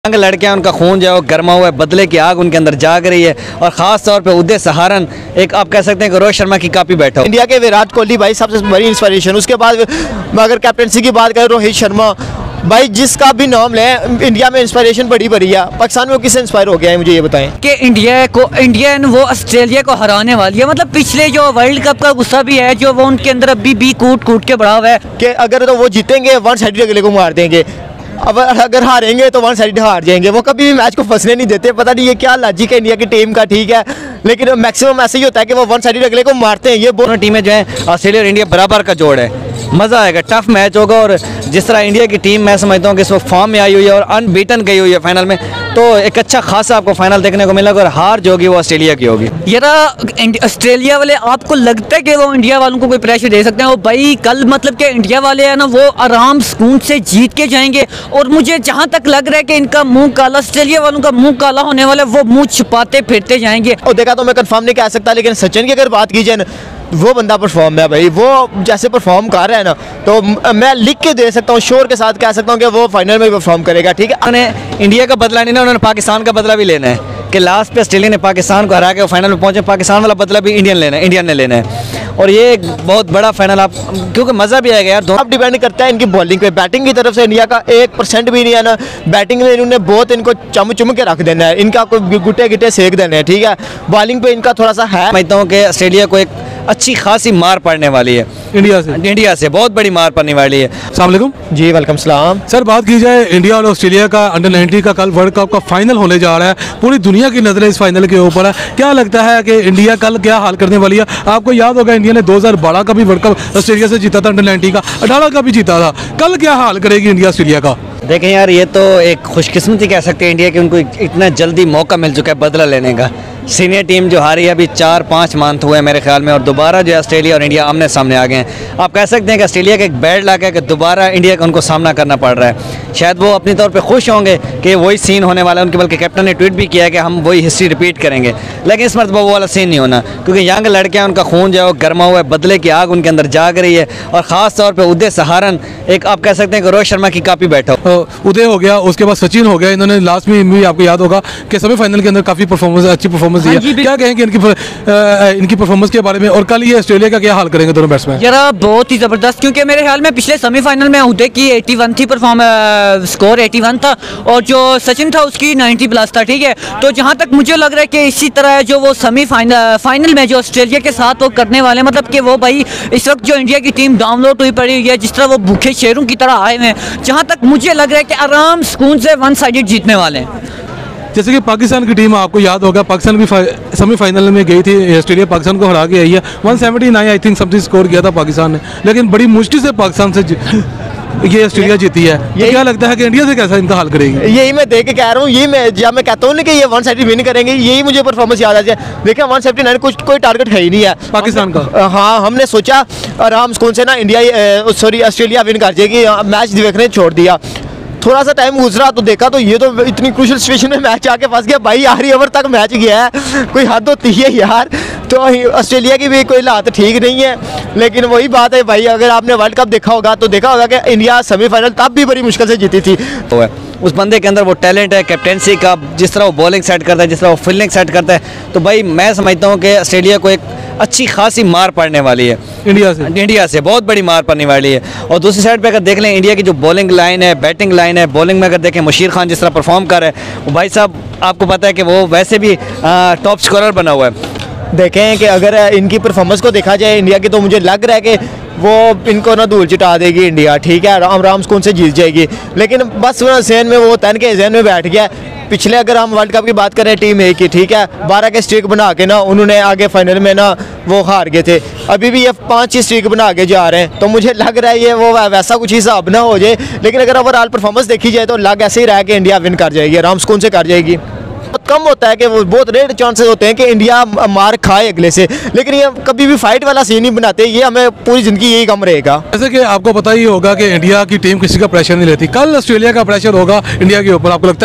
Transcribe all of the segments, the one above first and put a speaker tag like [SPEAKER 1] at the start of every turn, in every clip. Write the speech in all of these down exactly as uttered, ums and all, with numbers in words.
[SPEAKER 1] अंग लड़के हैं, उनका खून जो है वो गर्मा हुआ है, बदले की आग उनके अंदर जाग रही है। और ख़ास तौर पे उदय सहारन एक आप कह सकते हैं कि रोहित शर्मा की कापी बैठा हो।
[SPEAKER 2] इंडिया के विराट कोहली भाई सबसे बड़ी इंस्पिरेशन। उसके बाद अगर कैप्टनसी की बात करें रोहित शर्मा भाई, जिसका भी नाम ले, इंडिया में इंस्पिरेशन बड़ी बड़ी है। पाकिस्तान में किससे इंस्पायर हो गया है, मुझे ये बताएं।
[SPEAKER 3] कि इंडिया को इंडिया वो ऑस्ट्रेलिया को हराने वाली है। मतलब पिछले जो वर्ल्ड कप का गुस्सा भी है जो वो उनके अंदर अभी भी कूट कूट के बढ़ा हुआ है
[SPEAKER 2] कि अगर तो वो जीतेंगे वन साइड अगले को मार देंगे, अब अगर हारेंगे तो वन साइड हार जाएंगे। वो कभी भी मैच को फंसने नहीं देते। पता नहीं ये क्या लॉजिक है इंडिया की टीम का, ठीक है, लेकिन मैक्सिमम ऐसे ही होता है कि वो वन साइड अगले को मारते हैं। ये
[SPEAKER 1] दोनों टीमें जो है ऑस्ट्रेलिया और इंडिया बराबर का जोड़ है, मज़ा आएगा, टफ मैच होगा। और जिस तरह इंडिया की टीम मैं समझता हूँ कि इस वक्त फॉर्म में आई हुई है और अनबीटन गई हुई है फाइनल में, तो एक अच्छा खासा आपको फाइनल देखने को मिलेगा। और हार जो होगी वो ऑस्ट्रेलिया की होगी।
[SPEAKER 3] यार ऑस्ट्रेलिया वाले आपको लगता है कि वो इंडिया वालों को कोई प्रेशर दे सकते हैं? वो भाई कल मतलब कि इंडिया वाले हैं ना, वो आराम सुकून से जीत के जाएंगे। और मुझे जहाँ तक लग रहा है कि इनका मुंह काला, ऑस्ट्रेलिया वालों का मुंह काला होने वाला है, वो मुंह छुपाते फिरते जाएंगे।
[SPEAKER 2] और देखा तो मैं कंफर्म नहीं कह सकता, लेकिन सचिन की अगर बात की जाए, वो बंदा परफॉर्म है भाई। वो जैसे परफॉर्म कर रहा है ना, तो मैं लिख के दे सकता हूँ, श्योर के साथ कह सकता हूँ कि वो फाइनल में परफॉर्म करेगा। ठीक है,
[SPEAKER 1] उन्होंने इंडिया का बदला नहीं ना, उन्होंने पाकिस्तान का बदला भी लेना है कि लास्ट पे ऑस्ट्रेलिया ने पाकिस्तान को हरा के फाइनल में पहुंचे। पाकिस्तान वाला बदला भी इंडियन लेना है, इंडियन ने लेना है। और ये एक बहुत बड़ा फाइनल आप, क्योंकि मज़ा भी आएगा यार।
[SPEAKER 2] अब डिपेंड करता है इनकी बॉलिंग पे। बैटिंग की तरफ से इंडिया का एक परसेंट भी नहीं है ना। बैटिंग में इन्होंने बहुत इनको चम चुम के रख देना है, इनका कोई गुटे गिटे सेक देने हैं। ठीक है, बॉलिंग पे इनका थोड़ा सा है।
[SPEAKER 1] समझता हूँ कि ऑस्ट्रेलिया को एक अच्छी खासी मार पड़ने वाली है
[SPEAKER 4] इंडिया से
[SPEAKER 1] इंडिया से बहुत बड़ी मार पड़ने वाली है।
[SPEAKER 4] अस्सलाम वालेकुम
[SPEAKER 2] जी, वेलकम सलाम।
[SPEAKER 4] सर, बात की जाए इंडिया और ऑस्ट्रेलिया का अंडर नाइनटीन का कल वर्ल्ड कप का फाइनल होने जा रहा है। पूरी दुनिया की नज़रें इस फाइनल के ऊपर है। क्या लगता है कि इंडिया कल क्या हाल करने वाली है? आपको याद होगा इंडिया ने दो हज़ार बारह का भी वर्ल्ड कप ऑस्ट्रेलिया से जीता था, अंडर नाइनटीन का, अठारह का भी जीता था। कल क्या हाल करेगी इंडिया ऑस्ट्रेलिया का?
[SPEAKER 1] देखें यार, ये तो एक खुशकिस्मती कह सकते हैं इंडिया की, उनको इतना जल्दी मौका मिल चुका है बदला लेने का। सीनियर टीम जो हारी है अभी चार पाँच मंथ हुए हैं मेरे ख्याल में, और दोबारा जो है ऑस्ट्रेलिया और इंडिया आमने सामने आ गए हैं। आप कह सकते हैं कि ऑस्ट्रेलिया का एक बैड लक है कि दोबारा इंडिया का उनको सामना करना पड़ रहा है। शायद वो अपनी तौर पे खुश होंगे कि वही सीन होने वाला है उनके, बल्कि कैप्टन ने ट्वीट भी किया है कि हम वही हिस्ट्री रिपीट करेंगे। लेकिन इस मरतबा वो वाला सीन नहीं होना, क्योंकि यंग लड़के हैं, उनका खून जो है वो गर्मा हुआ है, बदले की आग उनके अंदर जाग रही है। और ख़ास तौर पर उदय सहारन एक आप कह सकते हैं कि रोहित शर्मा की कापी बैठा हो।
[SPEAKER 4] उदय हो गया, उसके बाद सचिन हो गया। इन्होंने लास्ट में भी आपको याद होगा कि सेमीफाइनल के अंदर काफ़ी परफॉर्मेंस अच्छी परफॉर्मेंस दी है। क्या कहेंगे इनकी इनकी परफॉर्मेंस के बारे में? और कल ये ऑस्ट्रेलिया का क्या हाल करेंगे दोनों बैट्समैन?
[SPEAKER 3] यार बहुत ही ज़बरदस्त, क्योंकि मेरे ख्याल में पिछले सेमीफाइनल में उदय की इक्यासी थी परफॉर्म स्कोर इक्यासी था, और जो सचिन था उसकी नब्बे प्लस था। ठीक है, तो जहाँ तक मुझे लग रहा है कि इसी तरह जो वो सेमीफाइनल फाइनल में जो ऑस्ट्रेलिया के साथ वो करने वाले, मतलब कि वो भाई इस वक्त जो इंडिया की टीम डाउनलोड हुई पड़ी हुई है, जिस तरह वो भूखे शेरों की तरह आए हुए हैं, जहाँ तक मुझे लग रहा है कि आराम सुकून से वन साइडेड जीतने वाले हैं।
[SPEAKER 4] जैसे कि पाकिस्तान की टीम आपको याद होगा, पाकिस्तान भी सेमीफाइनल में गई थी, ऑस्ट्रेलिया पाकिस्तान को हरा के आई है। एक सौ उन्यासी आई थिंक समथिंग स्कोर किया था पाकिस्तान ने, लेकिन बड़ी मुश्किल से पाकिस्तान से ये ऑस्ट्रेलिया जीती है। तो क्या लगता है कि इंडिया से कैसा इनका हाल करेगी?
[SPEAKER 2] यही मैं देख के कह रहा हूँ, यही मैं जब मैं कहता हूँ ना कि ये वन साइड विन करेंगे, यही मुझे परफॉर्मेंस याद आ जाए। देखिए वन सेवेंटी नाइन कुछ कोई टारगेट है ही नहीं है
[SPEAKER 4] पाकिस्तान का।
[SPEAKER 2] हाँ, हमने सोचा आराम सुकून से ना इंडिया सॉरी ऑस्ट्रेलिया विन कर जाएगी, मैच देखने छोड़ दिया। थोड़ा सा टाइम गुजरा तो देखा तो ये तो इतनी क्रूशियल सिचुएशन में मैच आके फंस गया भाई। आखिरी ओवर तक मैच गया है, कोई हद होती है यार। तो ऑस्ट्रेलिया की भी कोई हालत ठीक नहीं है, लेकिन वही बात है भाई, अगर आपने वर्ल्ड कप देखा होगा तो देखा होगा कि इंडिया सेमीफाइनल तब भी बड़ी मुश्किल से जीती थी।
[SPEAKER 1] तो उस बंदे के अंदर वो टैलेंट है कैप्टेंसी का, जिस तरह वो बॉलिंग सेट करता है, जिस तरह वो फील्डिंग सेट करता है, तो भाई मैं समझता हूँ कि ऑस्ट्रेलिया को एक अच्छी खासी मार पड़ने वाली है
[SPEAKER 4] इंडिया से
[SPEAKER 1] इंडिया से बहुत बड़ी मार पड़ने वाली है। और दूसरी साइड पे अगर देख लें इंडिया की जो बॉलिंग लाइन है, बैटिंग लाइन है, बॉलिंग में अगर देखें मुशीर खान जिस तरह परफॉर्म कर रहा है, वो भाई साहब आपको पता है कि वो वैसे भी टॉप स्कोरर बना हुआ है।
[SPEAKER 2] देखें कि अगर इनकी परफॉर्मेंस को देखा जाए इंडिया की, तो मुझे लग रहा है कि वो इनको ना धूल चिटा देगी इंडिया। ठीक है, आराम आराम सुकून से जीत जाएगी, लेकिन बस जहन में वो तन के जहन में बैठ गया। पिछले अगर हम वर्ल्ड कप की बात करें टीम ए की, ठीक है, बारह के स्ट्रीक बना के ना उन्होंने आगे फाइनल में ना वो हार गए थे। अभी भी ये पाँच ही स्ट्रीक बना के जा रहे हैं, तो मुझे लग रहा है ये वो वैसा कुछ हिसाब ना हो जाए। लेकिन अगर ओवरऑल परफॉर्मेंस देखी जाए तो लग ऐसे ही रहा है कि इंडिया विन कर जाएगी, आराम सुकून से कर जाएगी। बहुत कम होता है कि वो बहुत रेयर चांसेस होते हैं कि इंडिया मार खाए अगले से, लेकिन ये कभी भी फाइट वाला सीन नहीं बनाते। ये हमें पूरी जिंदगी यही कम रहेगा।
[SPEAKER 4] जैसे कि आपको पता ही होगा कि इंडिया की टीम किसी का प्रेशर नहीं लेती। कल ऑस्ट्रेलिया का प्रेशर होगा इंडिया के ऊपर, आपको लगता है?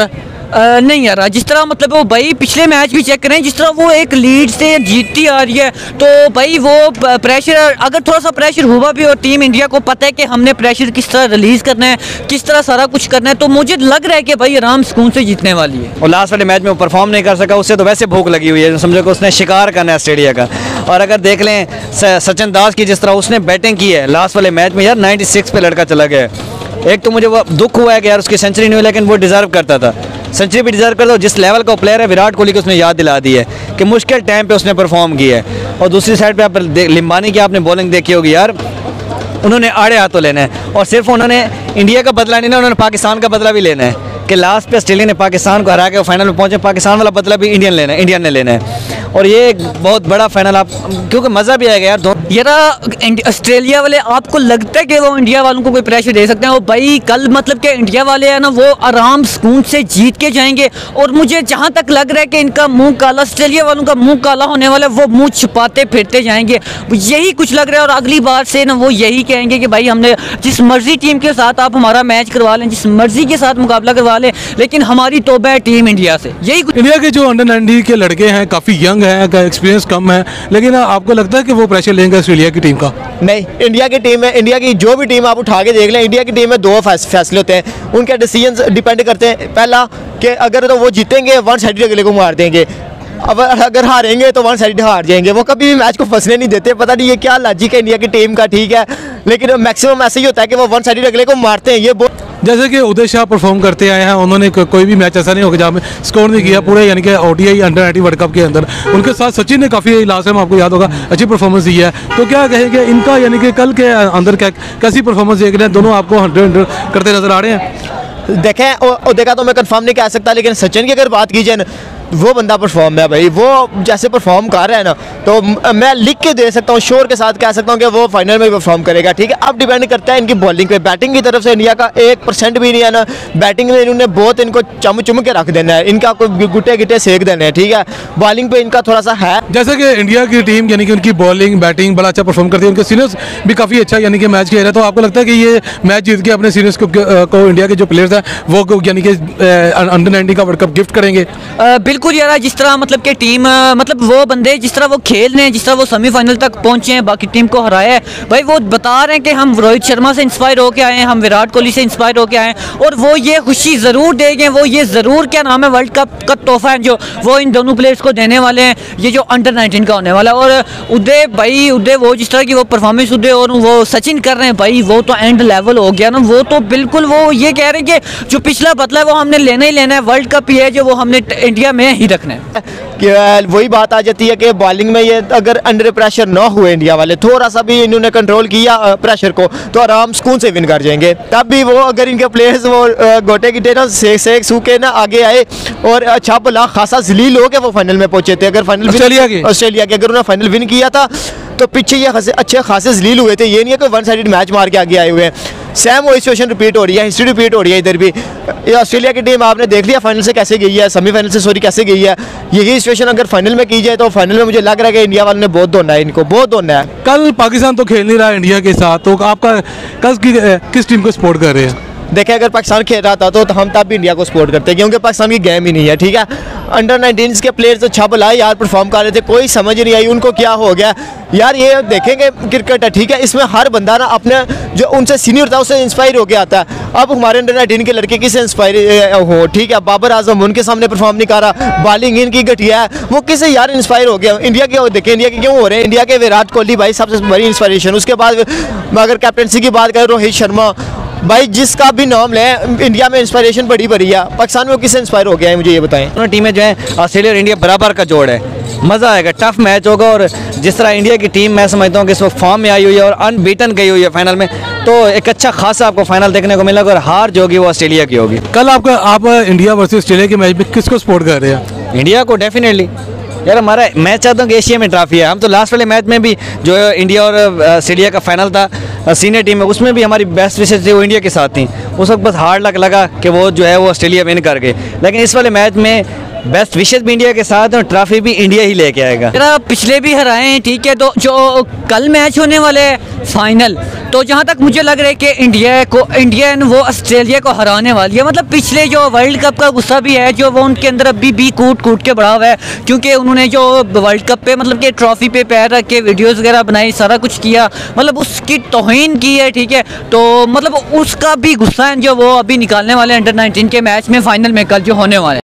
[SPEAKER 3] आ, नहीं यार, जिस तरह मतलब वो भाई पिछले मैच भी चेक करें, जिस तरह वो एक लीड से जीतती आ रही है, तो भाई वो प्रेशर, अगर थोड़ा सा प्रेशर हुआ भी और टीम इंडिया को पता है कि हमने प्रेशर किस तरह रिलीज करना है, किस तरह सारा कुछ करना है, तो मुझे लग रहा है कि भाई आराम सुकून से जीतने वाली है।
[SPEAKER 1] और लास्ट वाले मैच में वो परफॉर्म नहीं कर सका, उससे तो वैसे भूख लगी हुई है, समझो कि उसने शिकार करना है ऑस्ट्रेलिया का। और अगर देख लें सचिन दास की, जिस तरह उसने बैटिंग की है लास्ट वाले मैच में, यार नाइन्टी सिक्स पे लड़का चला गया। एक तो मुझे वो दुख हुआ है कि यार उसकी सेंचुरी नहीं हुई, लेकिन वो डिज़र्व करता था, सेंचुरी भी डिज़र्व करता। जिस लेवल का प्लेयर है विराट कोहली को उसने याद दिला दी है कि मुश्किल टाइम पे उसने परफॉर्म किया है। और दूसरी साइड पे आप लिम्बानी की आपने बॉलिंग देखी होगी यार, उन्होंने आड़े हाथों लेना है, और सिर्फ उन्होंने इंडिया का बदला नहीं ना, उन्होंने पाकिस्तान का बदला भी लेना है कि लास्ट पे ऑस्ट्रेलिया ने पाकिस्तान को हरा के वो फाइनल में पहुंचे, पाकिस्तान वाला बदला भी इंडियन लेना है, इंडियन ने लेना है। और ये एक बहुत बड़ा फाइनल, आप क्योंकि मज़ा भी आएगा यार दो
[SPEAKER 3] यार ऑस्ट्रेलिया वाले, आपको लगता है कि वो इंडिया वालों को कोई प्रेशर दे सकते हैं? वो भाई कल मतलब कि इंडिया वाले हैं ना, वो आराम सुकून से जीत के जाएंगे। और मुझे जहाँ तक लग रहा है कि इनका मुंह काला, ऑस्ट्रेलिया वालों का मुंह काला होने वाला है, वो मुंह छुपाते फिरते जाएंगे, यही कुछ लग रहा है। और अगली बार से ना वो यही कहेंगे कि भाई हमने जिस मर्जी टीम के साथ आप हमारा मैच करवा लें, जिस मर्जी के साथ मुकाबला करवा लें, लेकिन हमारी तौबा है टीम इंडिया से। यही कुछ
[SPEAKER 4] इंडिया के जो अंडर नाइनटीन के लड़के हैं काफ़ी यंग हैं, एक्सपीरियंस कम है, लेकिन आपको लगता है कि वो प्रेशर लेंगे ऑस्ट्रेलिया की टीम का?
[SPEAKER 2] नहीं, इंडिया की टीम है, इंडिया की जो भी टीम आप उठा के देख लें, इंडिया की टीम में दो फैसले होते हैं, उनके डिसीजन डिपेंड करते हैं। पहला कि अगर तो वो जीतेंगे वन साइड अगले को मार देंगे, अब अगर हारेंगे तो वन साइड हार जाएंगे। वो कभी भी मैच को फंसने नहीं देते, पता नहीं ये क्या लॉजिक है इंडिया की टीम का, ठीक है, लेकिन मैक्सिमम ऐसा ही होता है कि वो वन साइड अगले को मारते हैं। ये बहुत
[SPEAKER 4] जैसे कि उदय शाह परफॉर्म करते आए हैं, उन्होंने को, कोई भी मैच ऐसा नहीं होगा जहाँ में स्कोर नहीं किया पूरे, यानी कि ODI under nineteen world cup के अंदर। उनके साथ सचिन ने काफ़ी लास्ट टाइम आपको याद होगा अच्छी परफॉर्मेंस दी है, तो क्या कहेंगे इनका, यानी कि कल के अंदर क्या कैसी परफॉर्मेंस देख रहे हैं? दोनों आपको हंड्रेड हंड्रेड करते नजर आ रहे हैं?
[SPEAKER 2] देखें उदय का तो मैं कंफर्म नहीं कह सकता, लेकिन सचिन की अगर बात की जाए ना, वो बंदा परफॉर्म है भाई, वो जैसे परफॉर्म कर रहा है ना, तो मैं लिख के दे सकता हूँ, श्योर के साथ कह सकता हूँ कि वो फाइनल में परफॉर्म करेगा, ठीक है। अब डिपेंड करता है इनकी बॉलिंग पे, बैटिंग की तरफ से इंडिया का एक परसेंट भी नहीं है ना, बैटिंग में इन्होंने बहुत इनको चम चुम के रख देना है, इनका कोई गुटे गिटे सेक देने हैं, ठीक है। बॉलिंग पे इनका थोड़ा सा है,
[SPEAKER 4] जैसे कि इंडिया की टीम यानी कि उनकी बॉलिंग बैटिंग बड़ा अच्छा परफॉर्म करती है, उनके सीनियर्स भी काफ़ी अच्छा यानी कि मैच खेल रहे हैं, तो आपको लगता है कि ये मैच जीत के अपने सीनियर्स को, को इंडिया के जो प्लेयर्स हैं वो यानी कि अंडर नाइनटीन का वर्ल्ड कप गिफ्ट करेंगे?
[SPEAKER 3] बिल्कुल यार, जिस तरह मतलब कि टीम, मतलब वो बंदे जिस तरह वो खेल रहे हैं, जिस तरह वो सेमीफाइनल तक पहुंचे हैं, बाकी टीम को हराया है, भाई वो बता रहे हैं कि हम रोहित शर्मा से इंस्पायर होके आए हैं, हम विराट कोहली से इंस्पायर होके आए हैं, और वो ये खुशी ज़रूर देंगे, वो ये ज़रूर क्या नाम है वर्ल्ड कप का तोहफा है जो वो इन दोनों प्लेयर्स को देने वाले हैं, ये जो अंडर नाइनटीन का होने वाला है। और उदय भाई, उदय वो जिस तरह की वो परफॉर्मेंस उदय और वो सचिन कर रहे हैं भाई, वो तो एंड लेवल हो गया ना, वो तो बिल्कुल वो ये कह रहे हैं कि जो पिछला बदला है वो हमने लेना ही लेना है, वर्ल्ड कप ही है जो वो हमने इंडिया में ही रखना है।
[SPEAKER 2] कि वही बात आ जाती है कि बॉलिंग में ये अगर अंडर प्रेशर ना हुए इंडिया वाले, थोड़ा सा भी इन्होंने कंट्रोल किया प्रेशर को, तो आराम सुकून से विन कर जाएंगे। तब भी वो अगर इनके प्लेयर्स वो गोटे गिटे ना सेक सेक सूखे ना आगे आए और अच्छा भला खासा जलील हो के वो फाइनल में पहुंचे थे। अगर फाइनल
[SPEAKER 4] ऑस्ट्रेलिया के
[SPEAKER 2] ऑस्ट्रेलिया के अगर उन्होंने फाइनल विन किया था तो पीछे ये अच्छे खासे जलील हुए थे, ये नहीं है कि वन साइडेड मैच मार के आगे आए हुए हैं। सेम वही सिचुएशन रिपीट हो रही है, हिस्ट्री रिपीट हो रही है इधर भी। ये ऑस्ट्रेलिया की टीम आपने देख लिया फाइनल से कैसे गई है, सेमीफाइनल से सॉरी कैसे गई है, यही सिचुएशन अगर फाइनल में की जाए तो फाइनल में मुझे लग रहा है कि इंडिया वालों ने बहुत धोना है, इनको बहुत धोना है।
[SPEAKER 4] कल पाकिस्तान तो खेल नहीं रहा इंडिया के साथ, तो आपका कल की, किस टीम को सपोर्ट कर रहे हैं?
[SPEAKER 2] देखिए अगर पाकिस्तान खेल रहा था तो, तो हम तब भी इंडिया को सपोर्ट करते हैं, क्योंकि पाकिस्तान की गेम ही नहीं है, ठीक है। अंडर नाइनटीन के प्लेयर्स तो अच्छा भला यार परफॉर्म कर रहे थे, कोई समझ नहीं आई उनको क्या हो गया यार। ये देखेंगे क्रिकेट है, ठीक है, इसमें हर बंदा ना अपने जो उनसे सीनियर था उससे इंस्पायर होकर आता है। अब हमारे अंडर नाइनटीन के लड़के किससे इंस्पायर हो, ठीक है, बाबर आजम उनके सामने परफॉर्म नहीं कर रहा, बॉलिंग इनकी घटिया है, वो किससे यार इंस्पायर हो गया। इंडिया के देखें, इंडिया के क्यों हो रहे हैं, इंडिया के विराट कोहली भाई सबसे बड़ी इंस्पायरेशन। उसके बाद अगर कैप्टनसी की बात करें रोहित शर्मा भाई, जिसका भी नाम ले, इंडिया में इंस्पायरेशन बड़ी बड़ी है। पाकिस्तान में वो किससे इंस्पायर हो गया है मुझे ये बताएं।
[SPEAKER 1] दोनों टीमें जो है ऑस्ट्रेलिया और इंडिया बराबर का जोड़ है, मज़ा आएगा, टफ मैच होगा। और जिस तरह इंडिया की टीम मैं समझता हूँ कि इस वक्त फॉर्म में आई हुई है और अनबीटन गई हुई है फाइनल में, तो एक अच्छा खासा आपको फाइनल देखने को मिलेगा। और हार जो होगी वो ऑस्ट्रेलिया की होगी।
[SPEAKER 4] कल आपका आप इंडिया वर्सेस ऑस्ट्रेलिया के मैच में किसको सपोर्ट कर रहे हैं?
[SPEAKER 1] इंडिया को डेफिनेटली यार, हमारा मैं चाहता हूँ कि एशिया में ट्रॉफी है। हम तो लास्ट वाले मैच में भी जो इंडिया और ऑस्ट्रेलिया का फाइनल था सीनियर टीम में, उसमें भी हमारी बेस्ट विशेष थी वो इंडिया के साथ थी। उस वक्त बस हार्ड लक लगा कि वो जो है वो ऑस्ट्रेलिया विन कर गए, लेकिन इस वाले मैच में बेस्ट विशेष भी इंडिया के साथ और ट्रॉफी भी इंडिया ही लेके आएगा।
[SPEAKER 3] मेरा पिछले भी हराए हैं, ठीक है, तो जो कल मैच होने वाले फाइनल, तो जहाँ तक मुझे लग रहा है कि इंडिया को इंडिया वो ऑस्ट्रेलिया को हराने वाली है। मतलब पिछले जो वर्ल्ड कप का गुस्सा भी है जो वो उनके अंदर अभी भी कूट कूट के बढ़ा हुआ है, क्योंकि उन्होंने जो वर्ल्ड कप पे मतलब कि ट्रॉफी पे पैर रख के वीडियोस वगैरह बनाई, सारा कुछ किया, मतलब उसकी तौहीन की है, ठीक है। तो मतलब उसका भी गुस्सा है जो वो अभी निकालने वाले अंडर नाइनटीन के मैच में फाइनल में कल जो होने वाले हैं।